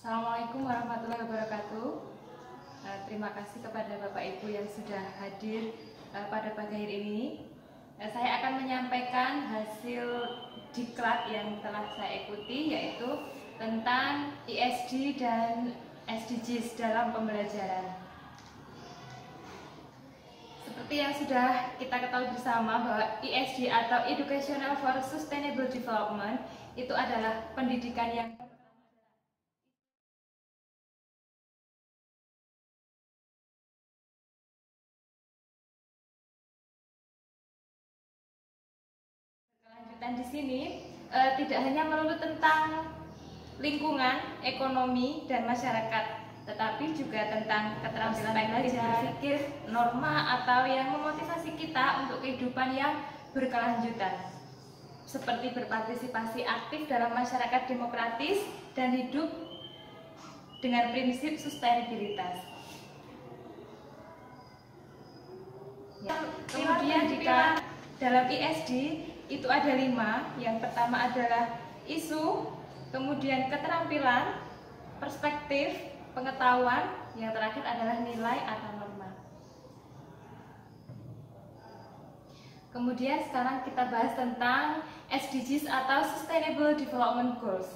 Assalamualaikum warahmatullahi wabarakatuh. Terima kasih kepada Bapak Ibu yang sudah hadir pada pagi hari ini. Saya akan menyampaikan hasil diklat yang telah saya ikuti, yaitu tentang ESG dan SDGs dalam pembelajaran. Seperti yang sudah kita ketahui bersama bahwa ESG atau Educational for Sustainable Development itu adalah pendidikan yang berkelanjutan. Di sini tidak hanya melulu tentang lingkungan, ekonomi, dan masyarakat, tetapi juga tentang keterampilan belajar, berpikir, norma atau yang memotivasi kita untuk kehidupan yang berkelanjutan, seperti berpartisipasi aktif dalam masyarakat demokratis dan hidup dengan prinsip sustainabilitas. Kemudian jika dalam ESG itu ada 5. Yang pertama adalah isu, kemudian keterampilan, perspektif, pengetahuan, yang terakhir adalah nilai atau norma. Kemudian sekarang kita bahas tentang SDGs atau Sustainable Development Goals.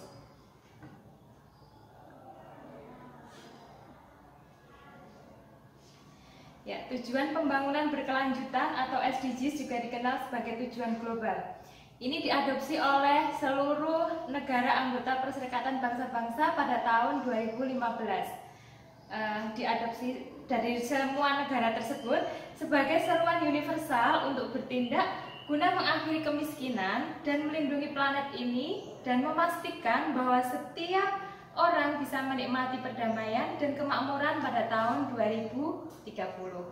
Ya, tujuan pembangunan berkelanjutan atau SDGs juga dikenal sebagai tujuan global. Ini diadopsi oleh seluruh negara anggota Perserikatan Bangsa-Bangsa pada tahun 2015. Diadopsi dari semua negara tersebut sebagai seruan universal untuk bertindak guna mengakhiri kemiskinan dan melindungi planet ini dan memastikan bahwa setiap orang bisa menikmati perdamaian dan kemakmuran pada tahun 2030.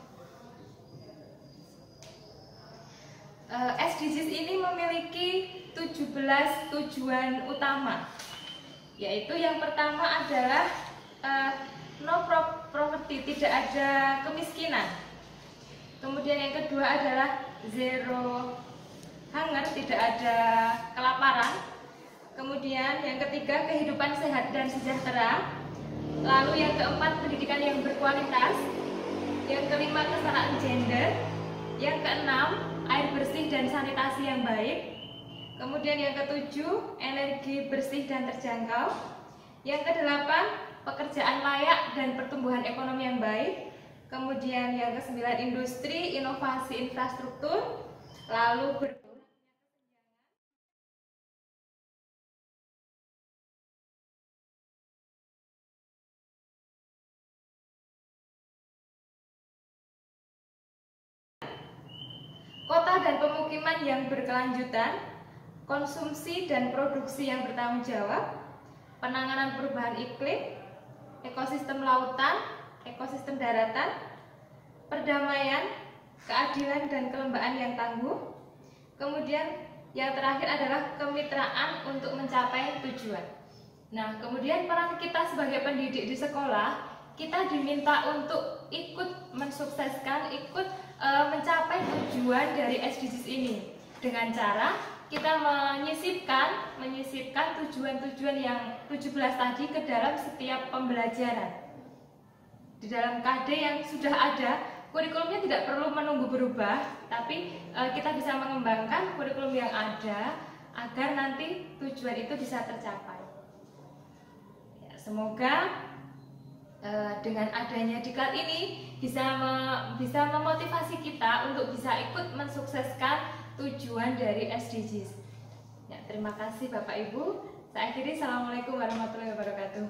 SDGs ini memiliki 17 tujuan utama, yaitu yang pertama adalah no poverty, tidak ada kemiskinan. Kemudian yang kedua adalah zero hunger, tidak ada kelaparan. Kemudian yang ketiga, kehidupan sehat dan sejahtera. Lalu yang keempat, pendidikan yang berkualitas. Yang kelima, kesetaraan gender. Yang keenam, air bersih dan sanitasi yang baik. Kemudian yang ketujuh, energi bersih dan terjangkau. Yang kedelapan, pekerjaan layak dan pertumbuhan ekonomi yang baik. Kemudian yang kesembilan, industri, inovasi infrastruktur. Lalu kota dan pemukiman yang berkelanjutan, konsumsi dan produksi yang bertanggung jawab, penanganan perubahan iklim, ekosistem lautan, ekosistem daratan, perdamaian, keadilan dan kelembaan yang tangguh. Kemudian yang terakhir adalah kemitraan untuk mencapai tujuan. Nah, kemudian peran kita sebagai pendidik di sekolah, kita diminta untuk ikut mensukseskan, ikut mencapai tujuan dari SDGs ini dengan cara kita menyisipkan tujuan-tujuan yang 17 tadi ke dalam setiap pembelajaran. Di dalam KD yang sudah ada, kurikulumnya tidak perlu menunggu berubah, tapi kita bisa mengembangkan kurikulum yang ada agar nanti tujuan itu bisa tercapai. Ya, semoga dengan adanya diklat ini bisa memotivasi kita untuk bisa ikut mensukseskan tujuan dari SDGs. Ya, terima kasih Bapak Ibu. Saya akhiri. Assalamualaikum warahmatullahi wabarakatuh.